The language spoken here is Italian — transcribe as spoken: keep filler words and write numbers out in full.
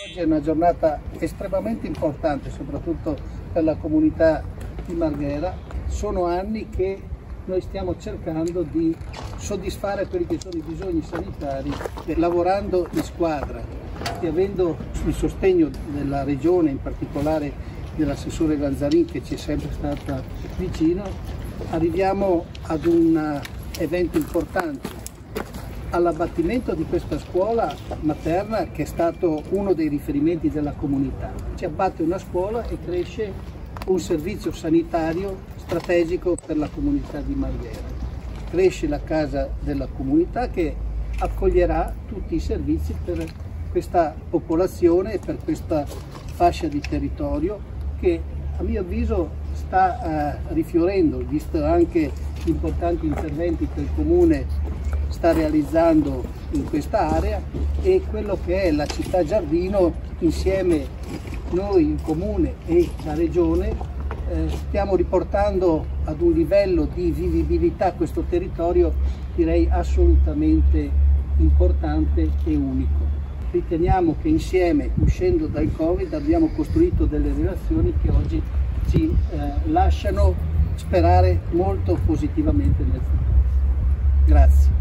Oggi è una giornata estremamente importante, soprattutto per la comunità di Marghera. Sono anni che noi stiamo cercando di soddisfare quelli che sono i bisogni sanitari, lavorando in squadra e avendo il sostegno della Regione, in particolare dell'assessore Ganzarin, che ci è sempre stata vicino. Arriviamo ad un evento importante, all'abbattimento di questa scuola materna che è stato uno dei riferimenti della comunità. Si abbatte una scuola e cresce un servizio sanitario strategico per la comunità di Marghera. Cresce la casa della comunità che accoglierà tutti i servizi per questa popolazione e per questa fascia di territorio che a mio avviso sta eh, rifiorendo, visto anche gli importanti interventi che il Comune sta realizzando in questa area e quello che è la città giardino. Insieme noi, il Comune e la Regione, eh, stiamo riportando ad un livello di vivibilità questo territorio, direi assolutamente importante e unico. Riteniamo che insieme, uscendo dal Covid, abbiamo costruito delle relazioni che oggi ci eh, lasciano sperare molto positivamente nel futuro. Grazie.